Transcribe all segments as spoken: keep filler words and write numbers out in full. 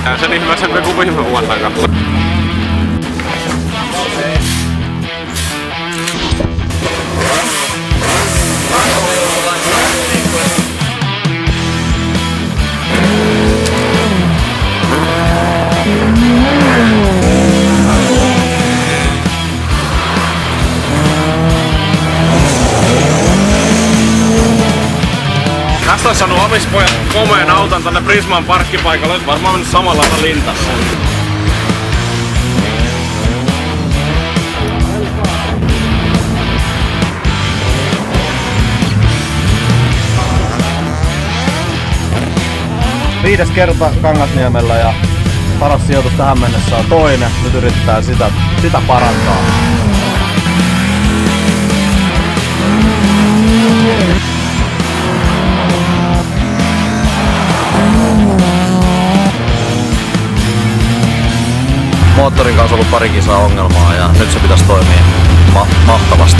Ja sen ihmeellisempi kuin viime vuonnakaan. Tästä olisi saanut omispojat komeen auton tänne Prisman parkkipaikalle, olisi varmaan mennyt samanlaista lintassa. Viides kerta Kangasniemellä ja paras sijoitus tähän mennessä on toinen. Nyt yritetään sitä, sitä parantaa. Moottorin kanssa on ollut pari kisaa ongelmaa ja nyt se pitäisi toimia ma mahtavasti.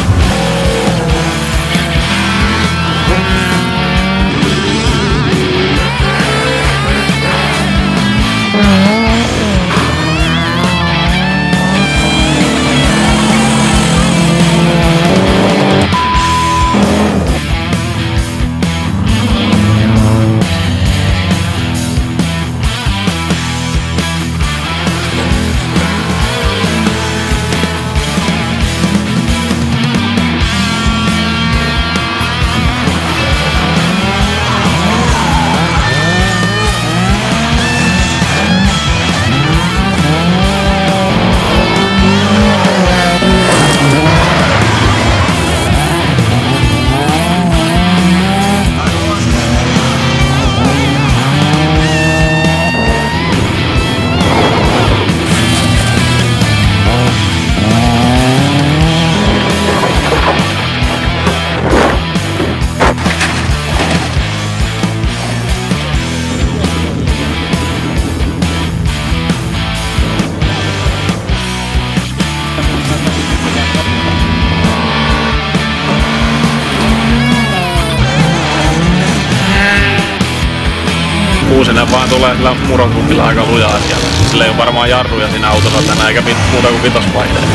Kuusinen vaan tulee sillä murokupilla aika lujaa siellä. Sillä ei ole varmaan jarruja siinä autossa tänään eikä muuta kuin vitosvaihteita.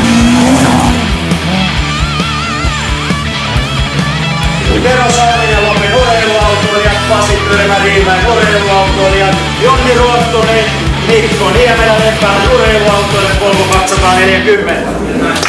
Tero Saarinen Lapin urheiluautoilijat, Pasi Tyrmäriimäen urheiluautoilijat, Jonni Ruottunen, Mikko Niemelä Lepän urheiluautoilijat, polku kaksisataaneljäkymmentä.